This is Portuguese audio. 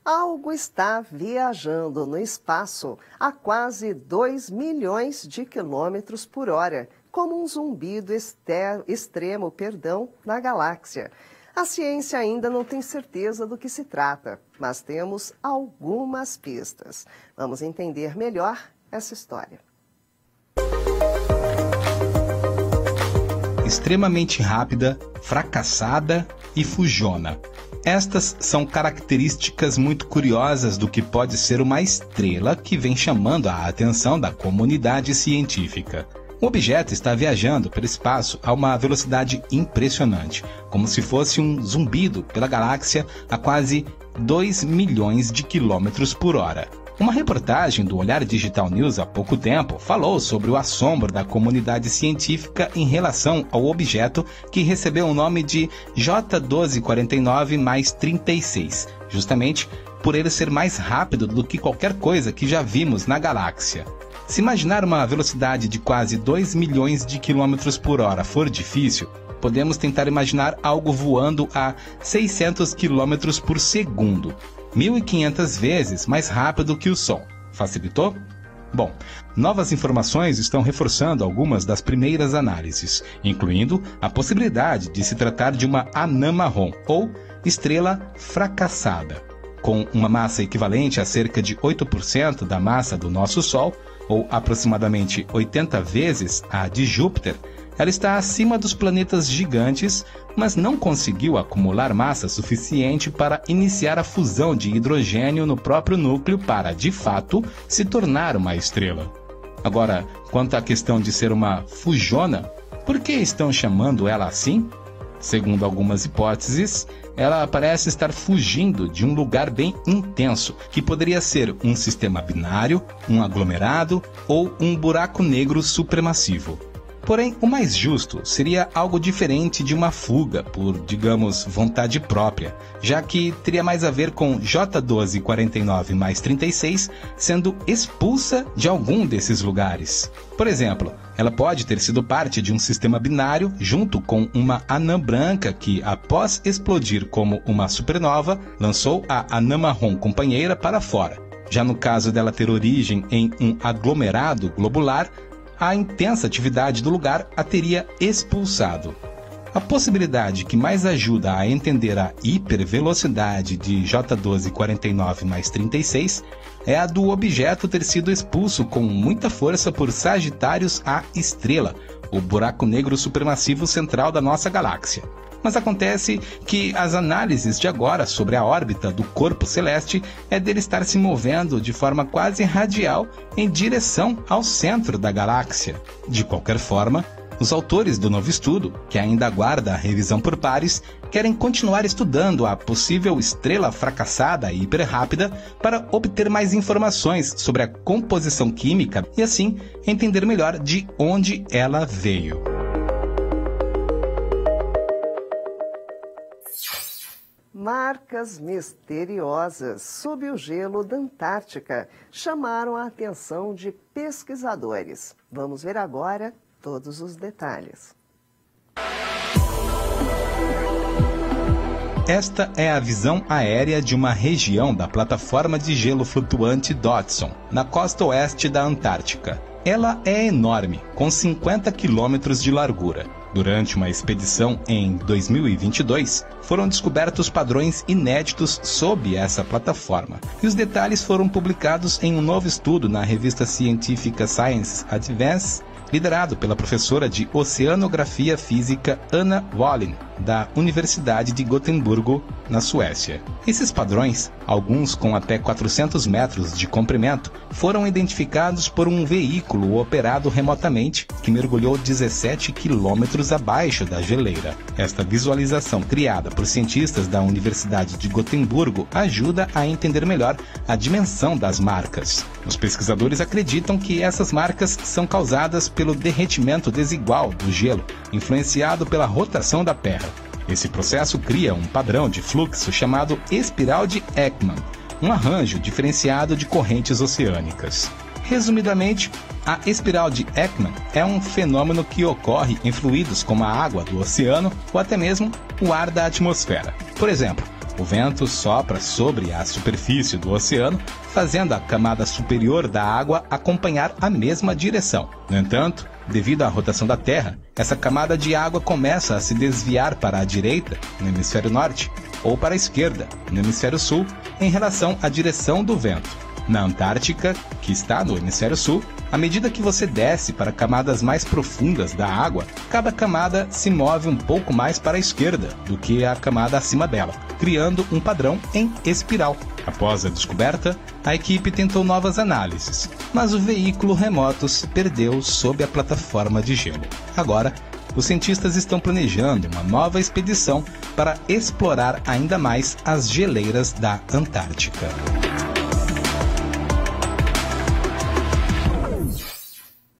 Algo está viajando no espaço a quase 2 milhões de quilômetros por hora, como um zumbido extremo, na galáxia. A ciência ainda não tem certeza do que se trata, mas temos algumas pistas. Vamos entender melhor essa história. Extremamente rápida, fracassada e fujona. Estas são características muito curiosas do que pode ser uma estrela que vem chamando a atenção da comunidade científica. O objeto está viajando pelo espaço a uma velocidade impressionante, como se fosse um zumbido pela galáxia a quase 2 milhões de quilômetros por hora. Uma reportagem do Olhar Digital News há pouco tempo falou sobre o assombro da comunidade científica em relação ao objeto que recebeu o nome de J1249+36, justamente por ele ser mais rápido do que qualquer coisa que já vimos na galáxia. Se imaginar uma velocidade de quase 2 milhões de quilômetros por hora for difícil, podemos tentar imaginar algo voando a 600 quilômetros por segundo. 1.500 vezes mais rápido que o som. Facilitou? Bom, novas informações estão reforçando algumas das primeiras análises, incluindo a possibilidade de se tratar de uma anã marrom, ou estrela fracassada. Com uma massa equivalente a cerca de 8% da massa do nosso Sol, ou aproximadamente 80 vezes a de Júpiter, ela está acima dos planetas gigantes, mas não conseguiu acumular massa suficiente para iniciar a fusão de hidrogênio no próprio núcleo para, de fato, se tornar uma estrela. Agora, quanto à questão de ser uma fujona, por que estão chamando ela assim? Segundo algumas hipóteses, ela parece estar fugindo de um lugar bem intenso, que poderia ser um sistema binário, um aglomerado ou um buraco negro supermassivo. Porém, o mais justo seria algo diferente de uma fuga por, digamos, vontade própria, já que teria mais a ver com J1249+36 sendo expulsa de algum desses lugares. Por exemplo, ela pode ter sido parte de um sistema binário junto com uma anã branca que, após explodir como uma supernova, lançou a anã marrom companheira para fora. Já no caso dela ter origem em um aglomerado globular, a intensa atividade do lugar a teria expulsado. A possibilidade que mais ajuda a entender a hipervelocidade de J1249+36 é a do objeto ter sido expulso com muita força por Sagitários A estrela, o buraco negro supermassivo central da nossa galáxia. Mas acontece que as análises de agora sobre a órbita do corpo celeste é dele estar se movendo de forma quase radial em direção ao centro da galáxia. De qualquer forma, os autores do novo estudo, que ainda aguarda a revisão por pares, querem continuar estudando a possível estrela fracassada e hiperrápida para obter mais informações sobre a composição química e assim entender melhor de onde ela veio. Marcas misteriosas sob o gelo da Antártica chamaram a atenção de pesquisadores. Vamos ver agora todos os detalhes. Esta é a visão aérea de uma região da plataforma de gelo flutuante Dodson, na costa oeste da Antártica. Ela é enorme, com 50 quilômetros de largura. Durante uma expedição em 2022, foram descobertos padrões inéditos sob essa plataforma, e os detalhes foram publicados em um novo estudo na revista científica Science Advance, liderado pela professora de Oceanografia Física Anna Wallin, da Universidade de Gotemburgo, na Suécia. Esses padrões, alguns com até 400 metros de comprimento, foram identificados por um veículo operado remotamente que mergulhou 17 quilômetros abaixo da geleira. Esta visualização criada por cientistas da Universidade de Gotemburgo ajuda a entender melhor a dimensão das marcas. Os pesquisadores acreditam que essas marcas são causadas pelo derretimento desigual do gelo, influenciado pela rotação da Terra. Esse processo cria um padrão de fluxo chamado espiral de Ekman, um arranjo diferenciado de correntes oceânicas. Resumidamente, a espiral de Ekman é um fenômeno que ocorre em fluidos como a água do oceano ou até mesmo o ar da atmosfera. Por exemplo, O vento sopra sobre a superfície do oceano, fazendo a camada superior da água acompanhar a mesma direção. No entanto, devido à rotação da Terra, essa camada de água começa a se desviar para a direita, no hemisfério norte, ou para a esquerda, no hemisfério sul, em relação à direção do vento. Na Antártica, que está no hemisfério sul, à medida que você desce para camadas mais profundas da água, cada camada se move um pouco mais para a esquerda do que a camada acima dela, criando um padrão em espiral. Após a descoberta, a equipe tentou novas análises, mas o veículo remoto se perdeu sob a plataforma de gelo. Agora, os cientistas estão planejando uma nova expedição para explorar ainda mais as geleiras da Antártica.